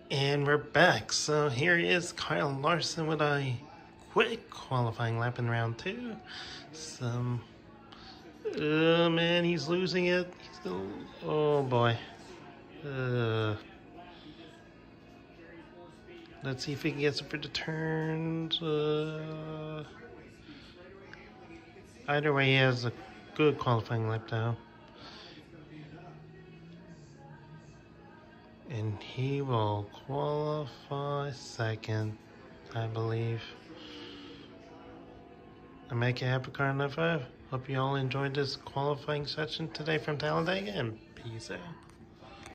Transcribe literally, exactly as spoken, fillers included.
And we're back. So here is Kyle Larson with a quick qualifying lap in round two. Some, oh man, he's losing it. He's gonna, oh boy. Uh, let's see if he can get some for the turns. Uh, either way, he has a good qualifying lap now. And he will qualify second, I believe. I make a happy car nine five. Hope you all enjoyed this qualifying session today from Talladega, and peace out.